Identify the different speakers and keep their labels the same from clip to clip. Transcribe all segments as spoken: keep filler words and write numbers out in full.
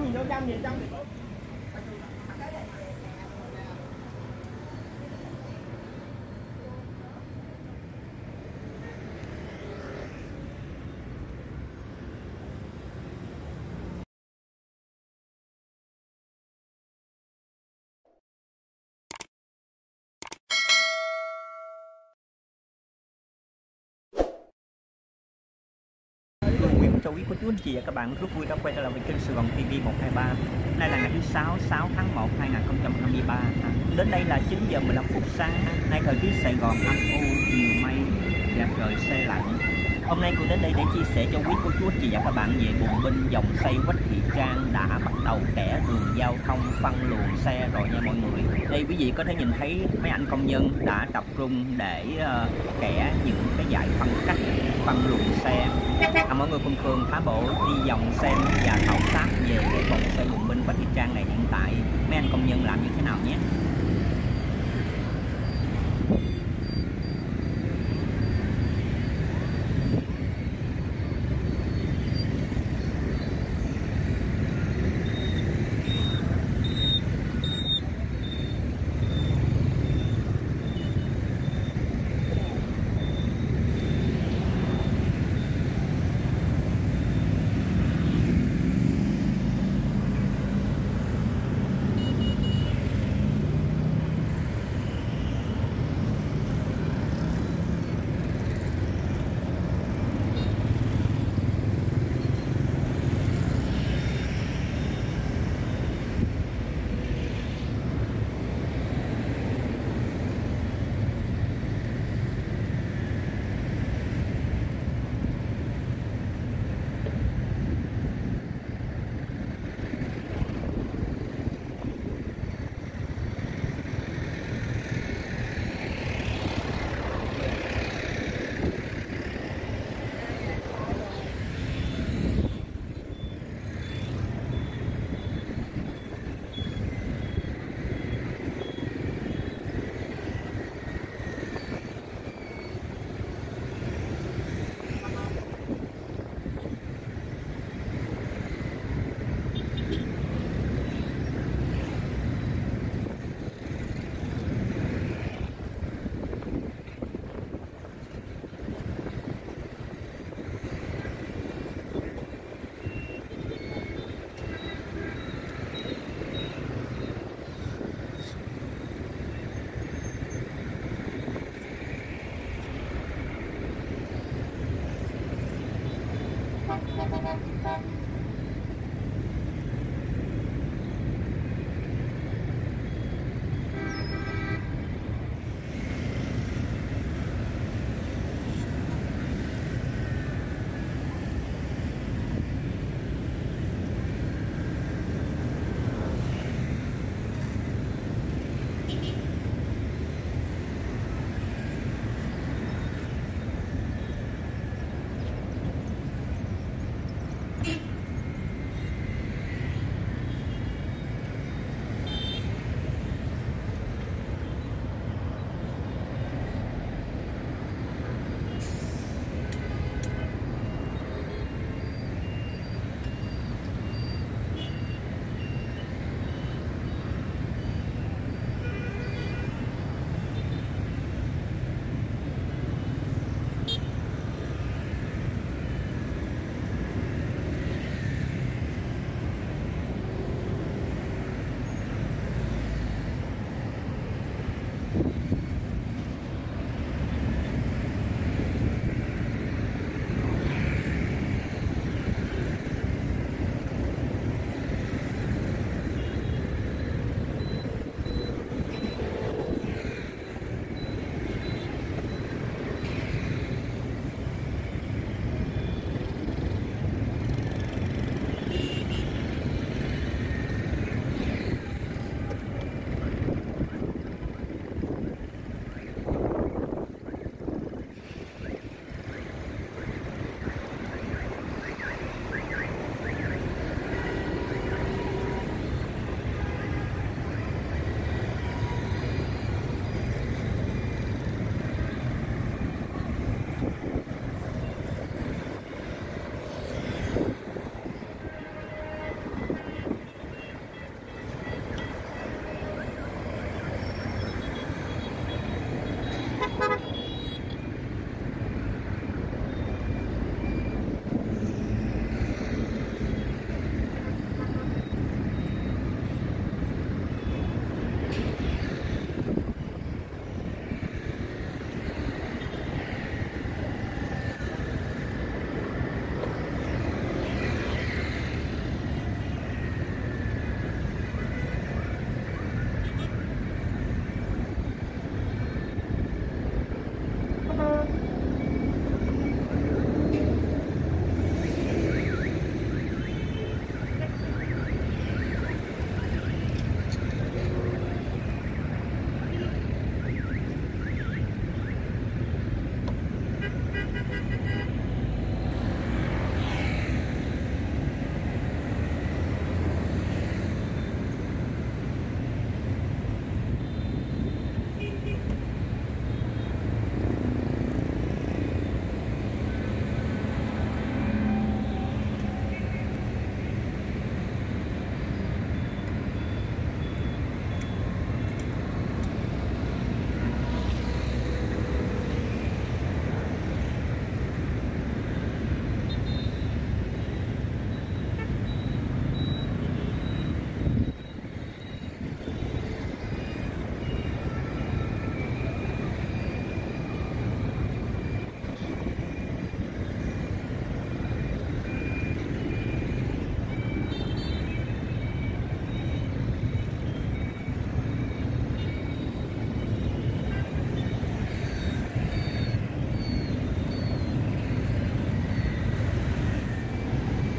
Speaker 1: nhìn vô trong, nhìn trong.
Speaker 2: Chào quý cô chú anh chị và các bạn, rất vui đã quay trở lại với kênh Sài Gòn ti vi một hai ba. Nay là ngày thứ sáu, sáu tháng một năm hai nghìn không trăm hai mươi ba. Đến đây là chín giờ mười lăm phút sáng. Nay thời tiết Sài Gòn âm u, nhiều mây, đẹp trời se lạnh. Hôm nay cô đến đây để chia sẻ cho quý cô chú anh chị và các bạn về bùng binh dòng xây Quách Thị Trang đã bắt đầu kẻ đường giao thông, phân luồng xe rồi nha mọi người. Đây quý vị có thể nhìn thấy mấy anh công nhân đã tập trung để uh, kẻ những cái dải phân cách, phân luồng xe. À, mọi người cùng Cường phá bộ đi vòng xem và khảo sát về cái vòng xây bùng binh Quách Thị Trang này hiện tại mấy anh công nhân làm như thế nào nhé.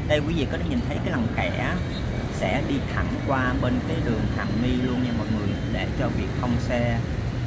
Speaker 2: Đây quý vị có thể nhìn thấy cái lằn kẻ sẽ đi thẳng qua bên cái đường Hàm Nghi luôn nha mọi người, để cho việc thông xe.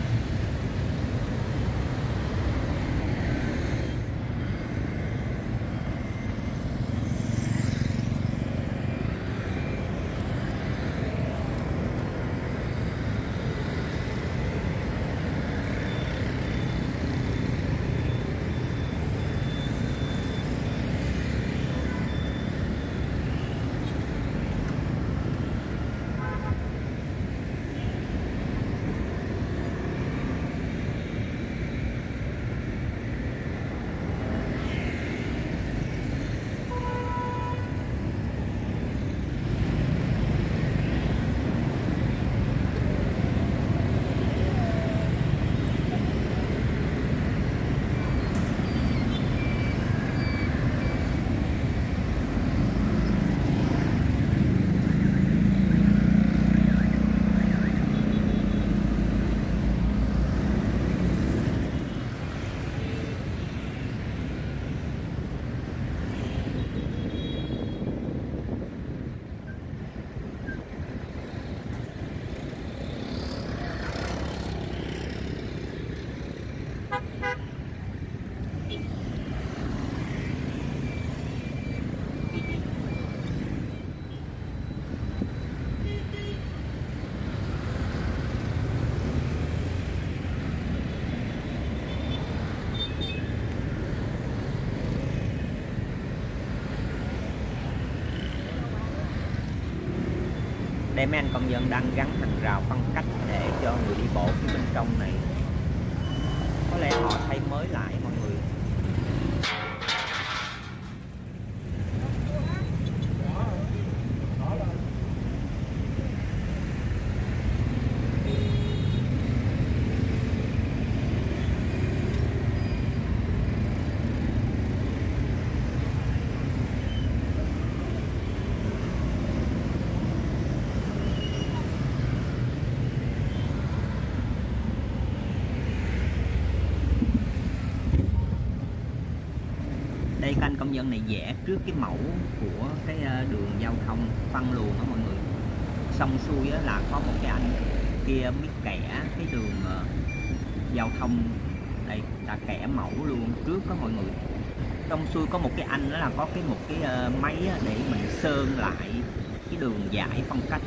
Speaker 2: Đây mấy anh công nhân đang gắn hàng rào phân cách để cho người đi bộ phía bên trong này. Có lẽ họ thay mới lại mọi người. Đây các anh công nhân này vẽ trước cái mẫu của cái đường giao thông phân luồng đó mọi người. Xong xuôi là có một cái anh kia biết kẻ cái đường giao thông. Đây đã kẻ mẫu luôn trước đó mọi người. Xong xuôi có một cái anh đó là có cái một cái máy để mình sơn lại cái đường giải phân cách.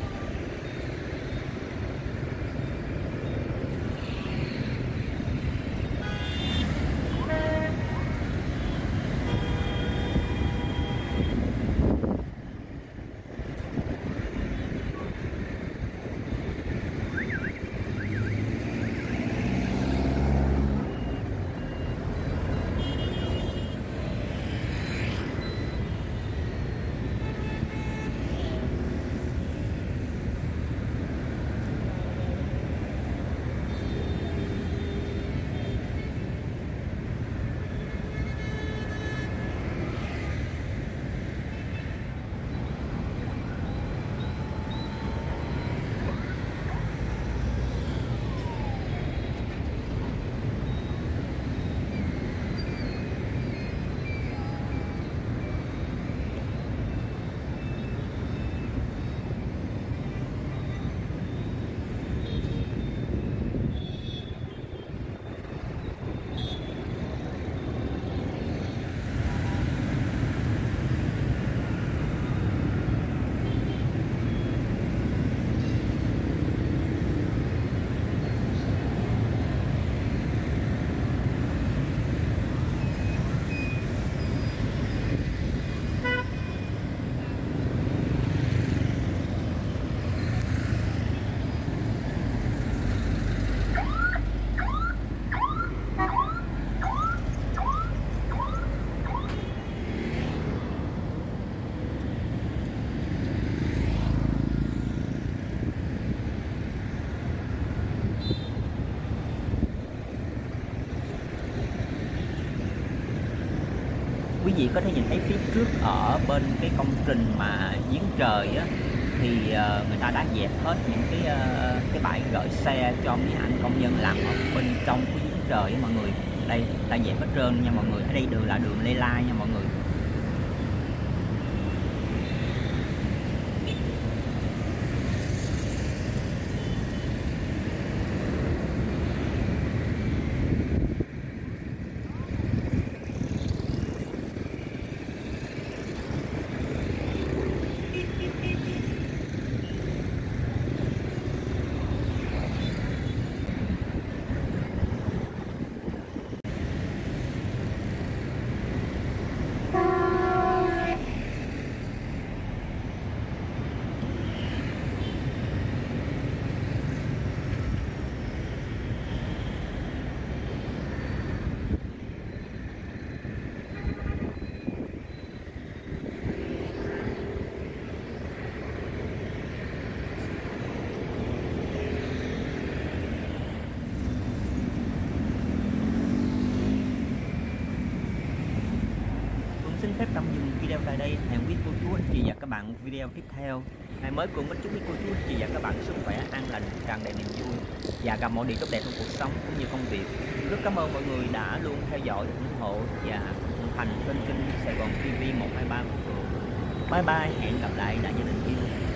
Speaker 2: Quý vị có thể nhìn thấy phía trước ở bên cái công trình mà giếng trời á, thì uh, người ta đã dẹp hết những cái uh, cái bãi gửi xe cho mấy anh công nhân làm ở bên trong của giếng trời á mọi người. Đây ta dẹp hết trơn nha mọi người. Ở đây đường là đường lê lai nha mọi người. phép tạm dừng video tại đây. Hẹn quý cô chú anh chị và các bạn video tiếp theo. Ngày mới cùng với chúc quý cô chú anh chị và các bạn sức khỏe, an lành, tràn đầy niềm vui và gặp mọi điều tốt đẹp trong cuộc sống cũng như công việc. Rất cảm ơn mọi người đã luôn theo dõi, ủng hộ và đồng hành kênh kênh Sài Gòn ti vi một hai ba của Cường. Bye bye, hẹn gặp lại đại gia đình yêu.